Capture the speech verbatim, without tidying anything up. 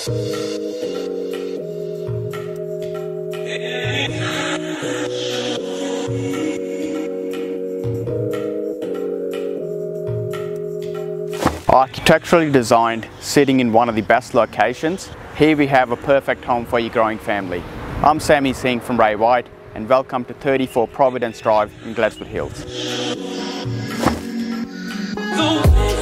Architecturally designed, sitting in one of the best locations, here we have a perfect home for your growing family. I'm Sammy Singh from Ray White, and welcome to thirty-four Providence Drive in Gledswood Hills.